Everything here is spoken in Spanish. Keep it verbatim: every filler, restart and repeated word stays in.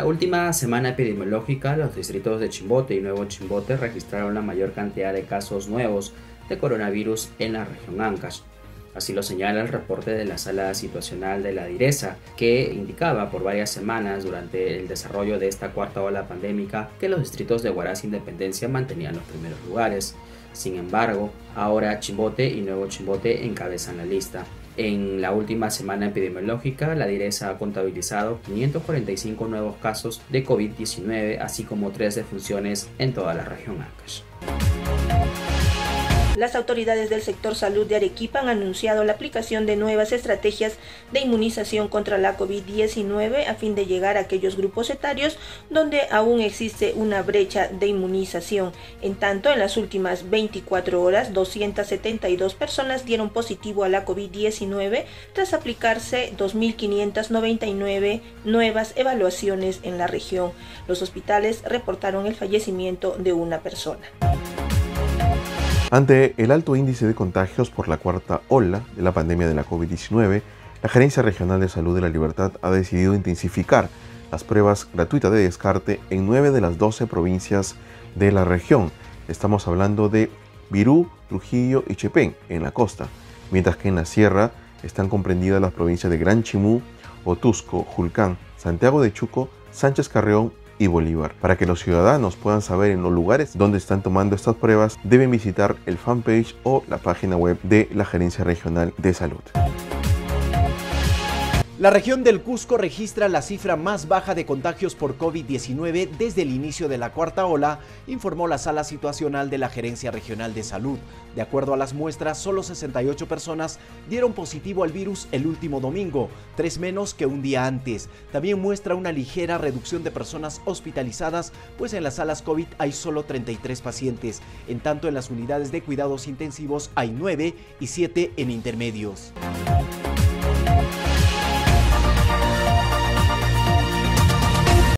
última semana epidemiológica, los distritos de Chimbote y Nuevo Chimbote registraron la mayor cantidad de casos nuevos de coronavirus en la región Ancash. Así lo señala el reporte de la Sala Situacional de la DIRESA, que indicaba por varias semanas durante el desarrollo de esta cuarta ola pandémica que los distritos de Huaraz e Independencia mantenían los primeros lugares. Sin embargo, ahora Chimbote y Nuevo Chimbote encabezan la lista. En la última semana epidemiológica, la DIRESA ha contabilizado quinientos cuarenta y cinco nuevos casos de COVID diecinueve, así como tres defunciones en toda la región Ancash. Las autoridades del sector salud de Arequipa han anunciado la aplicación de nuevas estrategias de inmunización contra la COVID diecinueve a fin de llegar a aquellos grupos etarios donde aún existe una brecha de inmunización. En tanto, en las últimas veinticuatro horas, doscientas setenta y dos personas dieron positivo a la COVID diecinueve tras aplicarse dos mil quinientas noventa y nueve nuevas evaluaciones en la región. Los hospitales reportaron el fallecimiento de una persona. Ante el alto índice de contagios por la cuarta ola de la pandemia de la COVID diecinueve, la Gerencia Regional de Salud de La Libertad ha decidido intensificar las pruebas gratuitas de descarte en nueve de las doce provincias de la región. Estamos hablando de Virú, Trujillo y Chepén, en la costa, mientras que en la sierra están comprendidas las provincias de Gran Chimú, Otusco, Julcán, Santiago de Chuco, Sánchez Carrión y Bolívar. Para que los ciudadanos puedan saber en los lugares donde están tomando estas pruebas, deben visitar el fanpage o la página web de la Gerencia Regional de Salud. La región del Cusco registra la cifra más baja de contagios por COVID diecinueve desde el inicio de la cuarta ola, informó la Sala Situacional de la Gerencia Regional de Salud. De acuerdo a las muestras, solo sesenta y ocho personas dieron positivo al virus el último domingo, tres menos que un día antes. También muestra una ligera reducción de personas hospitalizadas, pues en las salas COVID hay solo treinta y tres pacientes. En tanto, en las unidades de cuidados intensivos hay nueve y siete en intermedios.